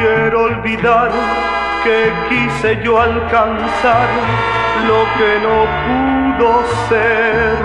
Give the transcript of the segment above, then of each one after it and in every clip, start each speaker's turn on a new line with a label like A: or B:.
A: quiero olvidar que quise yo alcanzar lo que no pudo ser.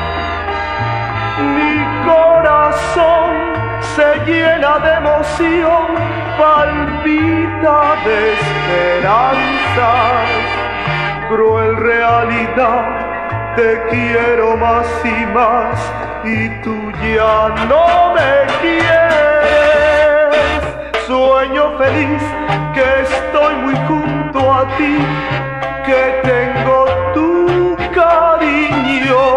A: Mi corazón se llena de emoción, palpita de esperanzas. Cruel realidad, te quiero más y más, y tú ya no me quieres. Sueño feliz que estoy muy junto a ti, que tengo tu cariño,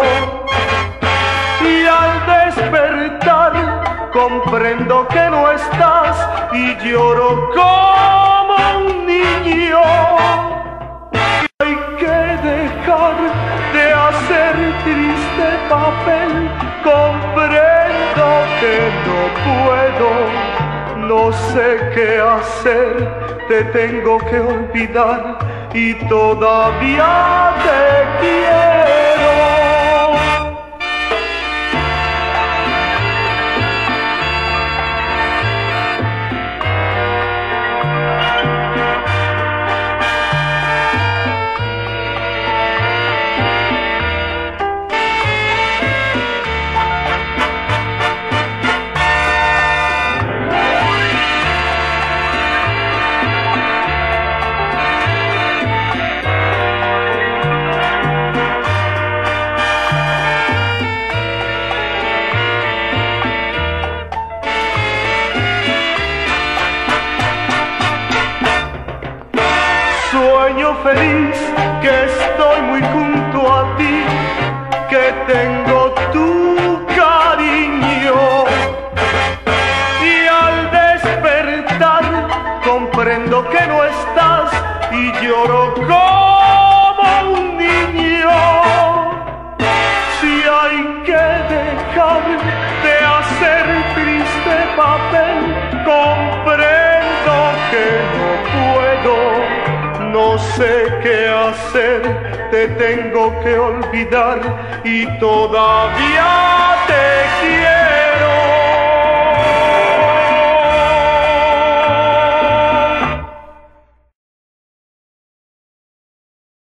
A: y al despertar comprendo que no estás y lloro como un niño. Hay que dejar de hacer triste papel, comprendo que no puedo, no sé qué hacer, te tengo que olvidar y todavía te quiero. Sueño feliz que estoy muy junto a ti, que tengo tu cariño, y al despertar comprendo que no estás y lloro como un niño. Si hay que dejar de hacer triste papel, comprendo que no puedo, no sé qué hacer, te tengo que olvidar y todavía te quiero.